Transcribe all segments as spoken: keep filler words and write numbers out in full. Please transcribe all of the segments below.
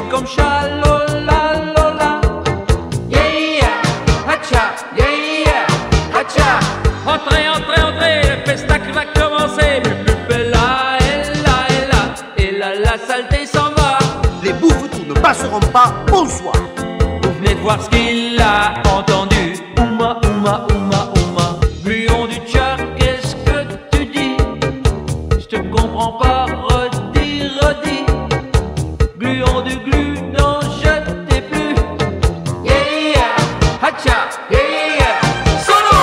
comme Chalola Lola. Yeah, yeah, hacha, yeah, yeah, hacha. Entrez, entrez, entrez, le pestac va commencer. Plus là, et là, et là, et là, la saleté s'en va. Les bouffetous ne passeront pas, bonsoir. Vous venez de voir ce qu'il a entendu. Ouma, ouma, ouma, ouma. Gluon du tchar, qu'est-ce que tu dis? Je te comprends pas, redis, redis. Gluon du glu, non, je t'ai plus. Yeah, yeah, hacha, yeah, yeah, solo.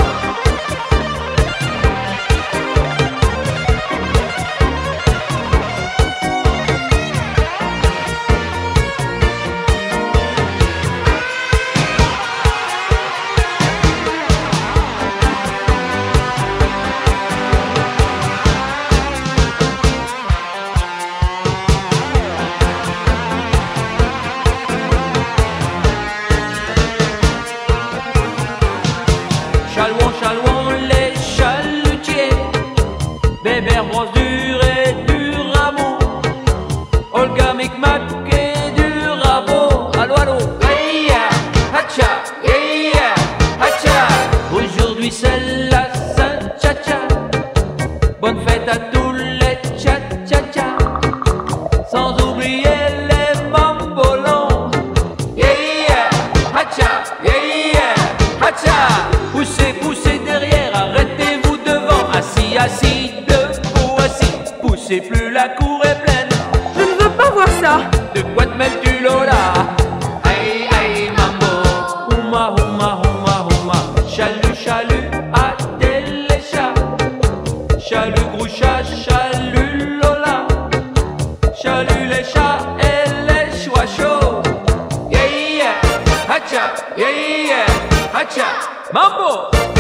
Chalouan, chalouan, les chalutiers, Bébert, brosse dur et du rameau, Olga, Micmac et du rabot. Allô, allô, hey, yeah, hacha, hey, yeah, hacha. Aujourd'hui c'est la Saint-Tcha-Tcha. Bonne fête à tous les tcha-tcha-tcha. Sans oublier les mambolons. Yeah, yeah, hacha, yeah, yeah, hacha. Poussez, poussez derrière, arrêtez-vous devant. Assis, assis, debout, assis. Poussez plus, la cour est pleine. Je ne veux pas voir ça. De quoi te mêles-tu, Lola? Aïe, aïe, mambo. Ouma, ouma, ouma, ouma. Chalut, chalut, à téléchat. Chalut, groucha, chalut, Lola. Chalut, les chats et les choix chauds. Yeah, yeah, hacha, yeah, yeah, hacha. Mambo!